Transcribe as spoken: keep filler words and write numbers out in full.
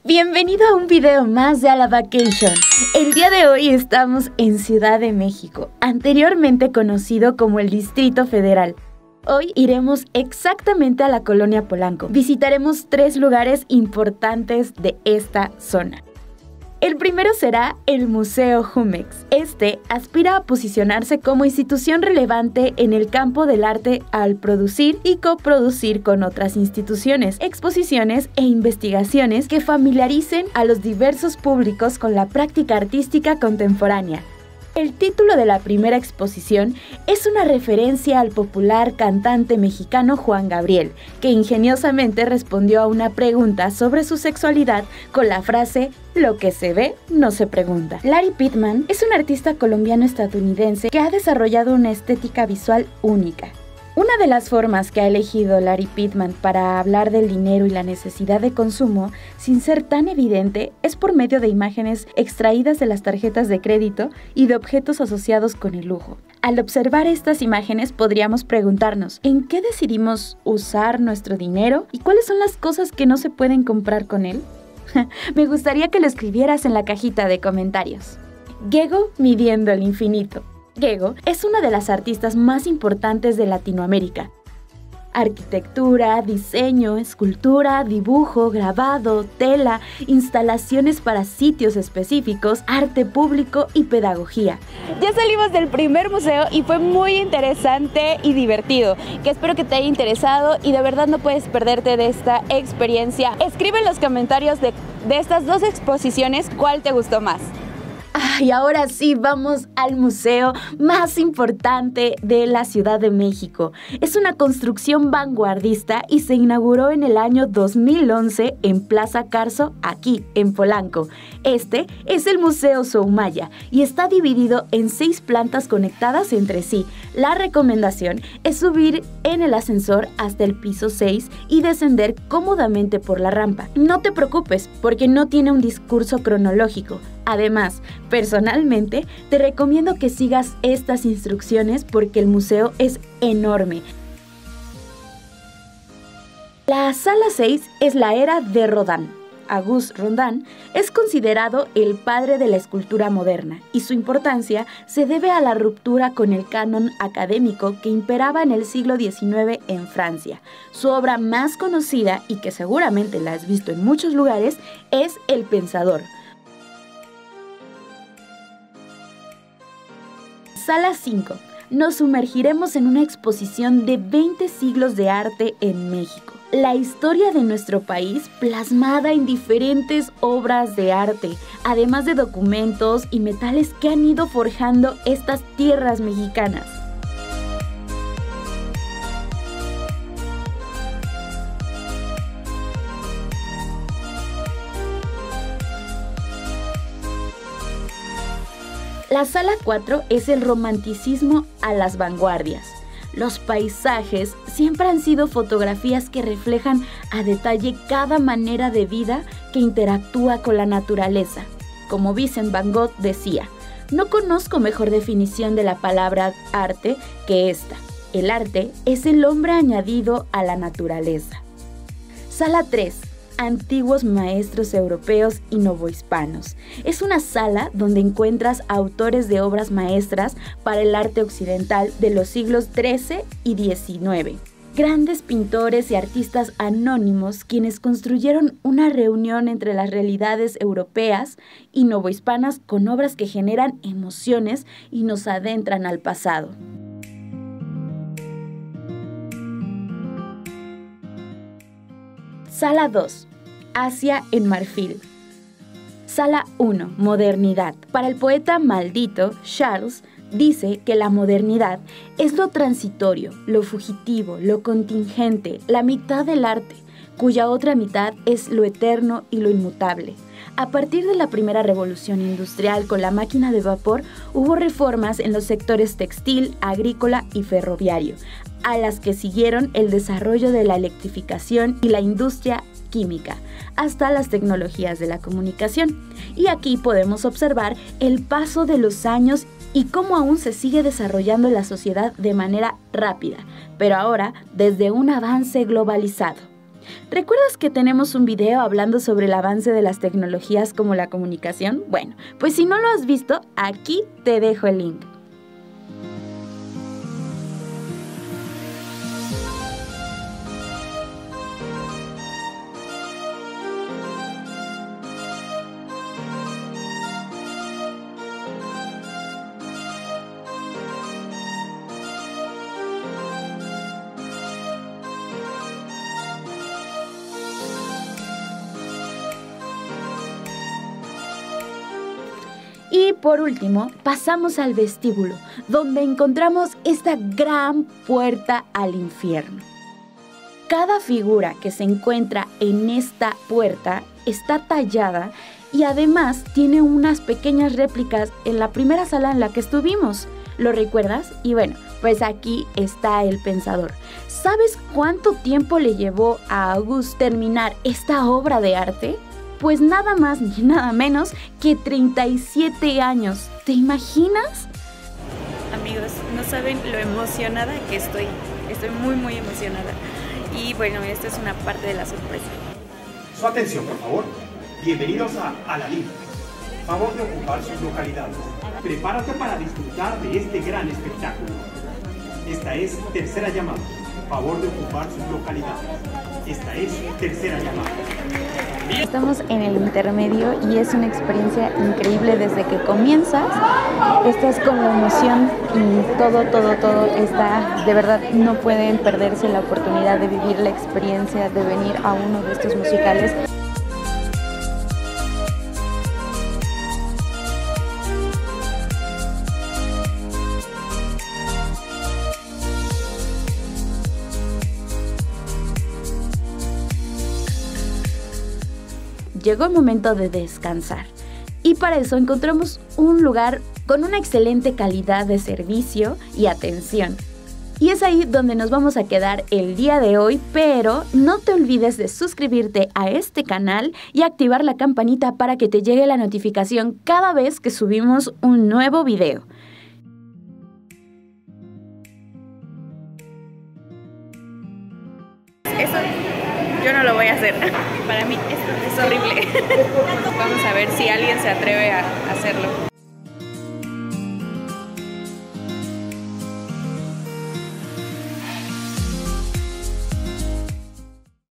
Bienvenido a un video más de A La Vacation. El día de hoy estamos en Ciudad de México, anteriormente conocido como el Distrito Federal. Hoy iremos exactamente a la colonia Polanco. Visitaremos tres lugares importantes de esta zona. El primero será el Museo Jumex. Este aspira a posicionarse como institución relevante en el campo del arte al producir y coproducir con otras instituciones, exposiciones e investigaciones que familiaricen a los diversos públicos con la práctica artística contemporánea. El título de la primera exposición es una referencia al popular cantante mexicano Juan Gabriel, que ingeniosamente respondió a una pregunta sobre su sexualidad con la frase "Lo que se ve, no se pregunta". Larry Pittman es un artista colombiano-estadounidense que ha desarrollado una estética visual única. Una de las formas que ha elegido Larry Pittman para hablar del dinero y la necesidad de consumo, sin ser tan evidente, es por medio de imágenes extraídas de las tarjetas de crédito y de objetos asociados con el lujo. Al observar estas imágenes podríamos preguntarnos, ¿en qué decidimos usar nuestro dinero y cuáles son las cosas que no se pueden comprar con él? Me gustaría que lo escribieras en la cajita de comentarios. Gego midiendo el infinito. Gego es una de las artistas más importantes de Latinoamérica. Arquitectura, diseño, escultura, dibujo, grabado, tela, instalaciones para sitios específicos, arte público y pedagogía. Ya salimos del primer museo y fue muy interesante y divertido, que espero que te haya interesado y de verdad no puedes perderte de esta experiencia. Escribe en los comentarios de, de estas dos exposiciones cuál te gustó más. Y ahora sí, vamos al museo más importante de la Ciudad de México. Es una construcción vanguardista y se inauguró en el año dos mil once en Plaza Carso, aquí en Polanco. Este es el Museo Soumaya y está dividido en seis plantas conectadas entre sí. La recomendación es subir en el ascensor hasta el piso seis y descender cómodamente por la rampa. No te preocupes, porque no tiene un discurso cronológico. Además, personalmente, te recomiendo que sigas estas instrucciones porque el museo es enorme. La sala seis es la era de Rodin. Auguste Rodin es considerado el padre de la escultura moderna y su importancia se debe a la ruptura con el canon académico que imperaba en el siglo diecinueve en Francia. Su obra más conocida, y que seguramente la has visto en muchos lugares, es El Pensador. Sala cinco. Nos sumergiremos en una exposición de veinte siglos de arte en México. La historia de nuestro país plasmada en diferentes obras de arte, además de documentos y metales que han ido forjando estas tierras mexicanas. La sala cuatro es el romanticismo a las vanguardias. Los paisajes siempre han sido fotografías que reflejan a detalle cada manera de vida que interactúa con la naturaleza. Como Vincent Van Gogh decía, no conozco mejor definición de la palabra arte que esta. El arte es el hombre añadido a la naturaleza. Sala tres. Antiguos maestros europeos y novohispanos. Es una sala donde encuentras autores de obras maestras para el arte occidental de los siglos trece y diecinueve. Grandes pintores y artistas anónimos quienes construyeron una reunión entre las realidades europeas y novohispanas con obras que generan emociones y nos adentran al pasado. Sala dos. Asia en marfil. Sala uno. Modernidad. Para el poeta maldito, Charles dice que la modernidad es lo transitorio, lo fugitivo, lo contingente, la mitad del arte, cuya otra mitad es lo eterno y lo inmutable. A partir de la primera revolución industrial con la máquina de vapor, hubo reformas en los sectores textil, agrícola y ferroviario, a las que siguieron el desarrollo de la electrificación y la industria química, hasta las tecnologías de la comunicación. Y aquí podemos observar el paso de los años y cómo aún se sigue desarrollando la sociedad de manera rápida, pero ahora desde un avance globalizado. ¿Recuerdas que tenemos un video hablando sobre el avance de las tecnologías como la comunicación? Bueno, pues si no lo has visto, aquí te dejo el link. Y por último, pasamos al vestíbulo, donde encontramos esta gran puerta al infierno. Cada figura que se encuentra en esta puerta está tallada y además tiene unas pequeñas réplicas en la primera sala en la que estuvimos. ¿Lo recuerdas? Y bueno, pues aquí está el pensador. ¿Sabes cuánto tiempo le llevó a Auguste terminar esta obra de arte? Pues nada más ni nada menos que treinta y siete años. ¿Te imaginas? Amigos, no saben lo emocionada que estoy. Estoy muy, muy emocionada. Y bueno, esta es una parte de la sorpresa. Su atención, por favor. Bienvenidos a Aladín. Favor de ocupar sus localidades. Prepárate para disfrutar de este gran espectáculo. Esta es tercera llamada. Favor de ocupar sus localidades. Esta es tercera llamada. Estamos en el intermedio y es una experiencia increíble desde que comienzas. Estás con la emoción y todo, todo, todo está, de verdad no pueden perderse la oportunidad de vivir la experiencia de venir a uno de estos musicales. Llegó el momento de descansar y para eso encontramos un lugar con una excelente calidad de servicio y atención. Y es ahí donde nos vamos a quedar el día de hoy, pero no te olvides de suscribirte a este canal y activar la campanita para que te llegue la notificación cada vez que subimos un nuevo video. Eso yo no lo voy a hacer. Para mí esto es horrible. Vamos a ver si alguien se atreve a hacerlo.